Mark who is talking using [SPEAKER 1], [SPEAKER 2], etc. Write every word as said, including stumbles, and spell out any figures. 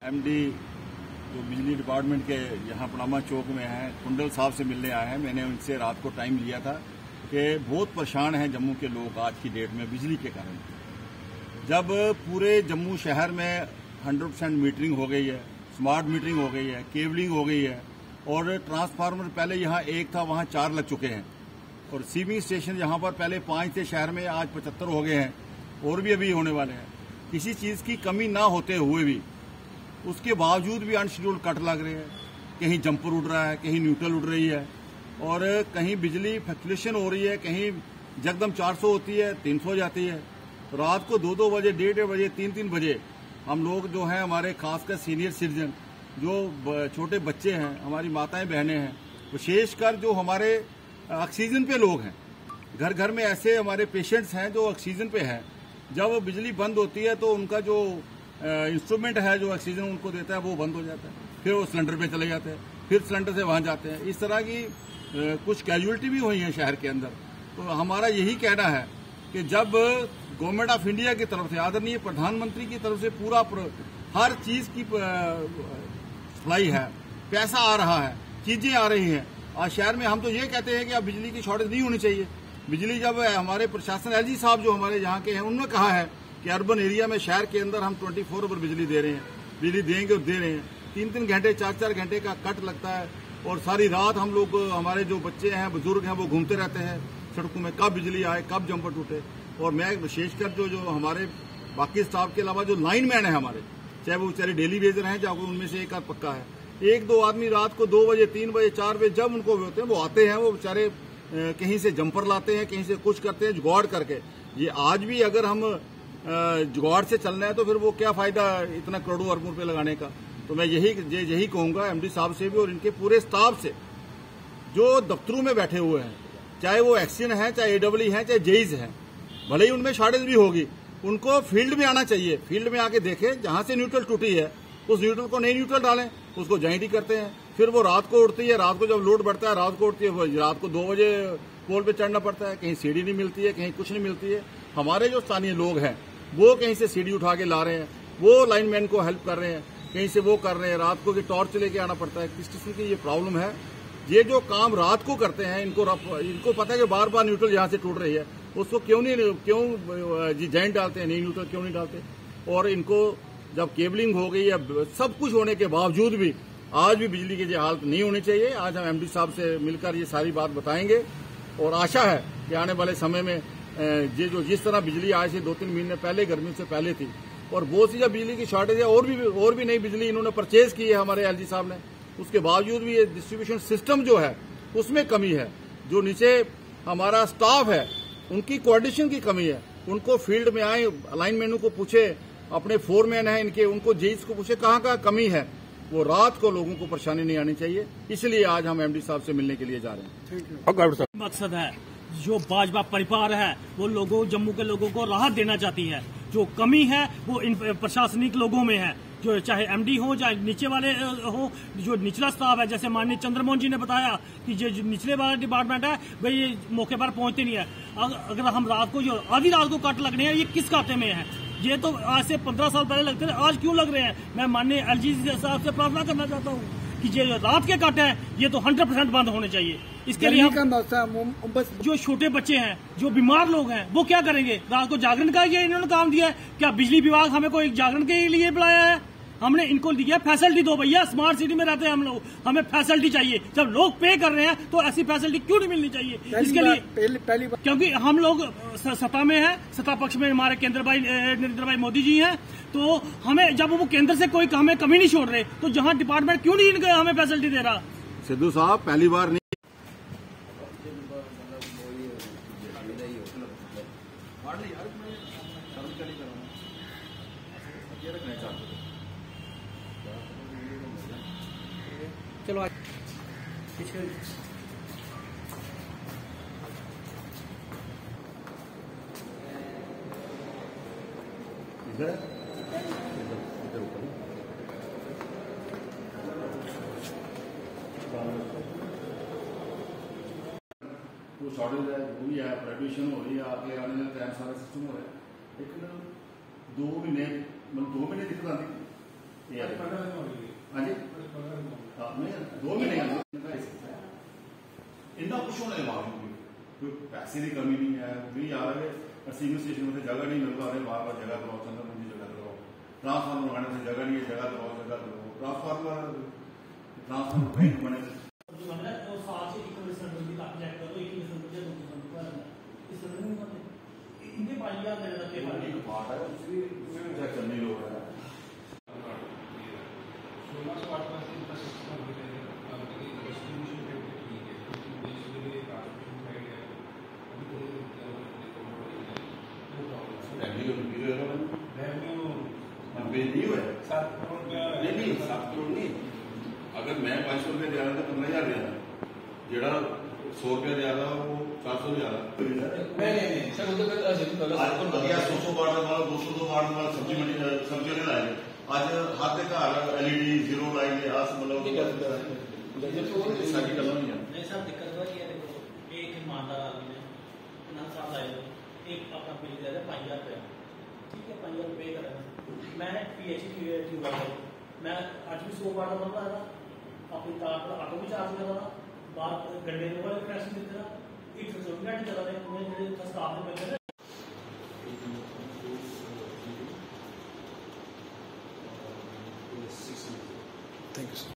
[SPEAKER 1] MD जो बिजली department के यहाँ पनामा चौक में हैं, कुंडल साहब से मिलने आए हैं। मैंने उनसे रात को टाइम लिया था कि बहुत परेशान हैं जम्मू के लोग आज की डेट में बिजली के कारण। जब पूरे जम्मू शहर में हंड्रेड परसेंट मीटरिंग हो गई है, स्मार्ट मीटरिंग हो गई है, केबलिंग हो गई है और ट्रांसफार्मर पहले यहाँ एक था, वहाँ चार लग चुके हैं और सीविंग स्टेशन यहाँ पर पहले पांच थे शहर में, आज पचहत्तर हो गए हैं और भी अभी होने वाले हैं। किसी चीज़ की कमी ना होते हुए भी उसके बावजूद भी अनशेड्यूल्ड कट लग रहे हैं। कहीं जंपर उड़ रहा है, कहीं न्यूट्रल उड़ रही है और कहीं बिजली फ्लक्चुएशन हो रही है, कहीं जगदम चार सौ होती है, तीन सौ जाती है। रात को दो दो बजे, डेढ़ डेढ़ बजे, तीन तीन बजे हम लोग जो हैं, हमारे खासकर सीनियर सिटीजन जो छोटे बच्चे हैं, हमारी माताएं बहनें हैं, विशेषकर जो हमारे ऑक्सीजन पे लोग हैं, घर घर में ऐसे हमारे पेशेंट्स हैं जो ऑक्सीजन पे हैं। जब बिजली बंद होती है तो उनका जो इंस्ट्रूमेंट है जो ऑक्सीजन उनको देता है वो बंद हो जाता है, फिर वो सिलेंडर पे चले जाते हैं, फिर सिलेंडर से वहां जाते हैं। इस तरह की आ, कुछ कैजुअलिटी भी हुई है शहर के अंदर। तो हमारा यही कहना है कि जब गवर्नमेंट ऑफ इंडिया की तरफ से, आदरणीय प्रधानमंत्री की तरफ से पूरा हर चीज की सप्लाई है, पैसा आ रहा है, चीजें आ रही हैं, आज शहर में हम तो ये कहते हैं कि अब बिजली की शॉर्टेज नहीं होनी चाहिए। बिजली जब हमारे प्रशासन एलजी साहब जो हमारे यहाँ के हैं, उन्होंने कहा है कि अर्बन एरिया में, शहर के अंदर हम चौबीस आवर बिजली दे रहे हैं, बिजली देंगे और दे रहे हैं। तीन तीन घंटे चार चार घंटे का कट लगता है और सारी रात हम लोग, हमारे जो बच्चे हैं, बुजुर्ग हैं, वो घूमते रहते हैं सड़कों में, कब बिजली आए, कब जंपर टूटे। और मैं विशेषकर जो जो हमारे बाकी स्टाफ के अलावा जो लाइन मैन है हमारे, चाहे वो बेचारे डेली बेजर हैं, चाहे उनमें से एक आध पक्का है, एक दो आदमी रात को दो बजे, तीन बजे, चार बजे जब उनको होते हैं वो आते हैं, वो बेचारे कहीं से जंपर लाते हैं, कहीं से कुछ करते हैं जुगाड़ करके। ये आज भी अगर हम जुगाड़ से चलना है तो फिर वो क्या फायदा इतना करोड़ों अरबों रुपये लगाने का। तो मैं यही यही कहूंगा एमडी साहब से भी और इनके पूरे स्टाफ से जो दफ्तरों में बैठे हुए हैं, चाहे वो एक्सीन है, चाहे एडब्ल्यू है, चाहे जेईज है, भले ही उनमें शॉर्टेज भी होगी, उनको फील्ड में आना चाहिए। फील्ड में आके देखें, जहां से न्यूट्रल टूटी है उस न्यूट्रल को नई न्यूट्रल डालें, उसको ज्वाइंट ही करते हैं। फिर वो रात को उठती है, रात को जब लोड बढ़ता है रात को उठती है, रात को दो बजे पोल पे चढ़ना पड़ता है, कहीं सीढ़ी नहीं मिलती है, कहीं कुछ नहीं मिलती है। हमारे जो स्थानीय लोग हैं वो कहीं से सीढ़ी उठा के ला रहे हैं, वो लाइनमैन को हेल्प कर रहे हैं, कहीं से वो कर रहे हैं, रात को की टॉर्च लेके आना पड़ता है। किस किस्म की ये प्रॉब्लम है। ये जो काम रात को करते हैं, इनको इनको पता है कि बार बार न्यूट्रल यहाँ से टूट रही है, उसको क्यों नहीं क्यों जी जॉइंट डालते हैं, नहीं न्यूट्रल क्यों नहीं डालते। और इनको जब केबलिंग हो गई है, सब कुछ होने के बावजूद भी आज भी बिजली की ये हालत नहीं होनी चाहिए। आज हम एमडी साहब से मिलकर ये सारी बात बताएंगे और आशा है कि आने वाले समय में ये जो जिस तरह बिजली आज से दो तीन महीने पहले, गर्मी से पहले थी, और बहुत सी जब बिजली की शॉर्टेज है, और भी और भी नई बिजली इन्होंने परचेज की है हमारे एलजी साहब ने, उसके बावजूद भी ये डिस्ट्रीब्यूशन सिस्टम जो है उसमें कमी है। जो नीचे हमारा स्टाफ है उनकी कोऑर्डिनेशन की कमी है। उनको फील्ड में आए, लाइनमैनों को पूछे, अपने फोरमैन है इनके, उनको जेईस को पूछे कहाँ कहाँ कमी है। वो रात को लोगों को परेशानी नहीं आनी चाहिए, इसलिए आज हम एमडी साहब से मिलने के लिए जा रहे हैं।
[SPEAKER 2] मकसद है जो भाजपा परिवार है वो लोगों, जम्मू के लोगों को राहत देना चाहती है। जो कमी है वो इन प्रशासनिक लोगों में है, जो चाहे एमडी हो, चाहे नीचे वाले हो, जो निचला स्टाफ है। जैसे माननीय चंद्र मोहन जी ने बताया कि जो निचले वाला डिपार्टमेंट है भाई ये मौके पर पहुंचते नहीं है। अगर हम रात को, जो आधी रात को कट लगने हैं, ये किस खाते में है? ये तो आज से पंद्रह साल पहले लगते थे, आज क्यों लग रहे हैं? मैं माननीय एलजी साहब से प्रार्थना करना चाहता हूँ कि ये रात के कट है ये तो हंड्रेड परसेंट बंद होने चाहिए। इसके लिए हम बस जो छोटे बच्चे हैं, जो बीमार लोग हैं, वो क्या करेंगे? रात को जागरण का ये इन्होंने काम दिया है क्या? बिजली विभाग हमें कोई जागरण के लिए बुलाया है? हमने इनको दिया फैसिलिटी दो भैया, स्मार्ट सिटी में रहते हैं हम लोग, हमें फैसिलिटी चाहिए। जब लोग पे कर रहे हैं तो ऐसी फैसिलिटी क्यों नहीं मिलनी चाहिए? इसके लिए पहली, पहली बार क्योंकि हम लोग सत्ता में हैं, सत्ता पक्ष में हमारे केंद्र भाई नरेंद्र भाई मोदी जी हैं, तो हमें जब वो केंद्र से कोई हमें कमी नहीं छोड़ रहे तो जहाँ डिपार्टमेंट क्यों नहीं इनका हमें फैसिलिटी दे रहा?
[SPEAKER 1] सिद्धू साहब पहली बार नहीं
[SPEAKER 2] चलो
[SPEAKER 1] इधर वो शॉर्टेज है, वो भी है, प्रोड्यूशन हो रही है, आगे आने में टाइम, सारा सिस्टम हो रहा है। लेकिन दो महीने मतलब दो महीने दिक्कत आती हाँ जी दो महीने इन्ना कुछ होने बावजूद कोई पैसे की कमी नहीं है भी यार सीनियर स्टेशन में जगह नहीं मिल पा रहे बार बार जगह कराओ चंद्र मंजी जगह कराओ ट्रांसफार्मर लगाने से जगह नहीं है जगह कराओ जगह कराओ ट्रांसफार्मर ट्रांसफार्मर कहीं बने चलने लोग है अगर मैं पांच सौ रुपया दे रहा था पंद्रह हजार दे रहा जेड़ा सौ रुपया दे रहा वो चार सौ दे रहा बढ़िया सौ सौ वार्ड वाला दो सौ दो वार्ड वाला सब्जी मंडी सब्जी वाले लाए आज हाथ के घर एलईडी जीरो लाइन मतलब सारी गल नहीं है
[SPEAKER 2] सब दिक्कत हो रही है देखो एक ईमानदार आदमी है साहब लाए एक अपना बिल दे रहा पाँच हजार रुपया ठीक है पाँच हजार पे करेगा मैं पीएचडी मैं आज भी सौ वार्ड बनता है अपनी कार पर ऑटो भी चार्ज कर रहा बाहर गड्ढे में वाले कनेक्शन देते रहा एक सौ चौबीस घंटे चला रहे उन्हें जो स्टाफ ने मिलते हैं
[SPEAKER 3] Thank you, sir.